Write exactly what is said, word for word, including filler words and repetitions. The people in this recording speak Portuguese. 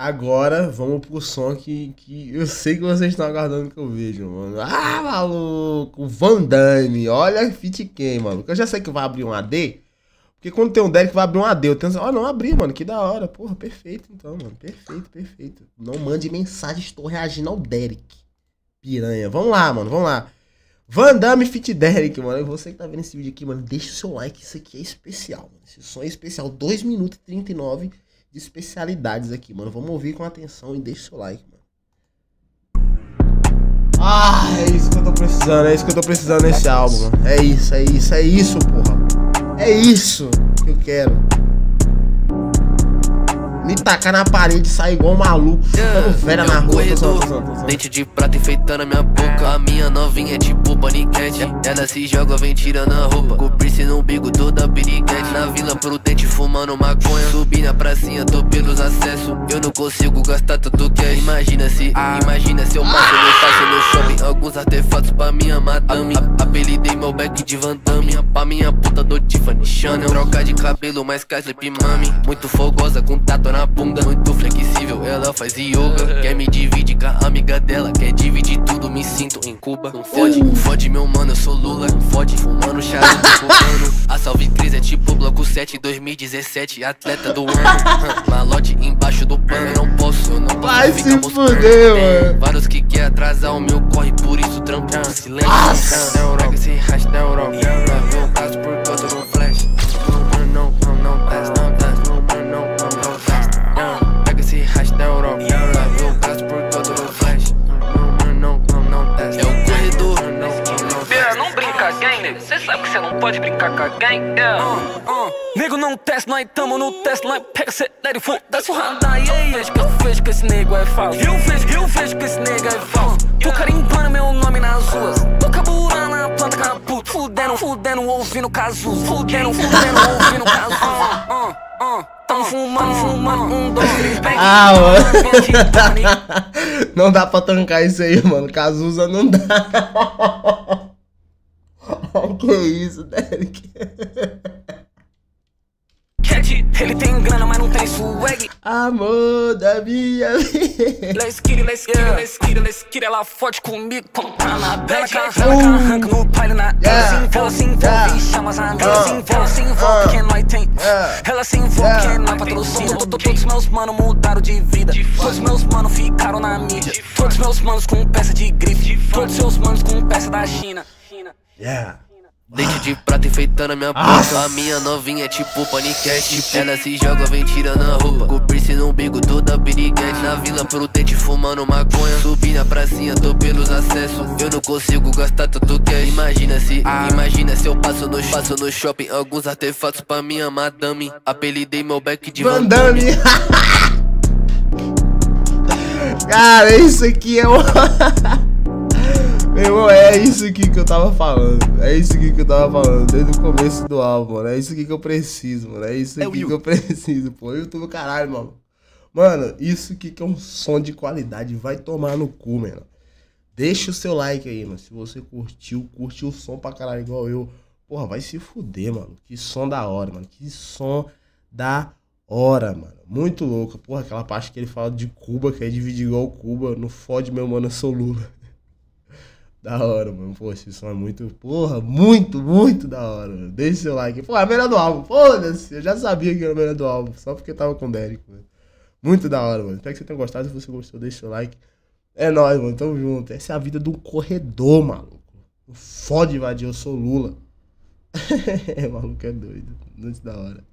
Agora vamos pro som que, que eu sei que vocês estão aguardando que eu vejo, mano. Ah, maluco, Van Damme, olha Fit Ken, maluco. Eu já sei que vai abrir um A D, porque quando tem um Derek vai abrir um A D, eu tenho assim, ó, não abri, mano, que da hora. Porra, perfeito então, mano, perfeito, perfeito. Não mande mensagem, estou reagindo ao Derek. Piranha, vamos lá, mano, vamos lá. Van Damme Fit Derek, mano. E você que tá vendo esse vídeo aqui, mano, deixa o seu like, isso aqui é especial, mano. Esse som é especial, dois minutos e trinta e nove de especialidades aqui, mano. Vamos ouvir com atenção e deixa o seu like, mano. Ah, é isso que eu tô precisando, é isso que eu tô precisando nesse álbum, mano. É isso, é isso, é isso, porra. É isso que eu quero. Me tacar na parede e sair igual um maluco, ficando velha na rua. Tô só, tô só, tô só. Dente de prata enfeitando a minha boca. A minha novinha é tipo paniquete. Ela se joga, vem tirando a roupa. Com piercing no umbigo, toda piriguete. Na Vila Prudente fumando maconha. Subi na pracinha, tô pelos acessos. Eu não consigo gastar tanto cash. Imagina se, imagina se eu passo no passo no shopping. Alguns artefatos pra minha madame. Apelidei meu back de Van Damme. Pra minha puta do Tiffany Chanel. Troca de cabelo, mais que a Sleep Mami. Muito fogosa com tatu na bunda, muito flexível, ela faz yoga. Quer me dividir com a amiga dela, quer dividir tudo, me sinto em Cuba. Não fode, não fode meu mano, eu sou Lula. Não fode, fumando charuto, fumando. A Salve Cris é tipo Bloco sete, dois mil e dezessete, atleta do ano. Malote embaixo do pano, não posso, eu não posso. Vai se fuder, mano. Vários que quer atrasar o meu corre, por isso trampo no silêncio. Pega esse rastro da Europa, meu caso por todo no flash. Não, não, não, desce, não, desce, não, não, não, desce. Pega esse rastro da Europa, meu caso por todo no flash. Não, não, não, não, desce. É o corredor. Pera, não brinca, gang, nego. Cê sabe que cê não pode brincar com a gang, yeah. uh, uh. Nego não testa, nós tamo no teste, nós pega, acelera e foda-se o Hyundai. E aí, acho que eu vejo que esse nego é falso. Eu vejo, eu vejo que esse nego é falso. Tô carimbando meu nome nas ruas. Tô caburando a planta caputo. Fudendo, fudendo, ouvindo Cazuza. Fudendo, fudendo, ouvindo Cazuza. uh, uh, uh. Tamo fumando, fumando, um, dois, três, pega. Ah, mano. Não dá pra tancar isso aí, mano. Cazuza não dá. Que isso, Derek? Cat, ele tem grana, mas não tem swag. Amor da minha vida. Let's get it, let's get it, let's get it, let's get it. Ela fode comigo, comprar na bela. Ela arranca no palho na. Ela se envolve, se envolve e chama as amigas. Ela se envolve, se envolve porque nós tem. Ela se envolve porque nós patrocina. Todos meus manos mudaram de vida. Todos meus manos ficaram na mídia. Todos meus manos com peça de grife. Todos seus manos com peça da China. Yeah. Dente de prata enfeitando a minha boca. A minha novinha é tipo paniquete. Ela se joga, vem tirando a roupa. Com piercing no umbigo, toda piriguete. Na Vila Prudente fumando maconha. Subi na pracinha, tô pelos acessos. Eu não consigo gastar tanto cash. Imagina se, imagina se eu passo no, passo no shopping. Alguns artefatos pra minha madame. Apelidei meu back de Van Damme. Cara, isso aqui é uma... Meu irmão, é isso aqui que eu tava falando. É isso aqui que eu tava falando desde o começo do álbum, mano. É isso aqui que eu preciso, mano. É isso aqui que eu preciso, pô. YouTube, caralho, mano. Mano, isso aqui que é um som de qualidade. Vai tomar no cu, mano. Deixa o seu like aí, mano. Se você curtiu, curtiu o som pra caralho igual eu. Porra, vai se fuder, mano. Que som da hora, mano. Que som da hora, mano. Muito louco. Porra, aquela parte que ele fala de Cuba, que é dividir igual Cuba. Não fode, meu mano, eu sou Lula. Da hora, mano. Pô, esse som é muito... Porra, muito, muito da hora, mano. Deixa seu like. Pô, é a melhor do álbum. Foda-se. Eu já sabia que era a melhor do álbum. Só porque tava com o Derek, mano. Muito da hora, mano. Espero que você tenha gostado. Se você gostou, deixa seu like. É nóis, mano. Tamo junto. Essa é a vida do corredor, maluco. Fode invadir, eu sou Lula. É, maluco é doido. Muito da hora.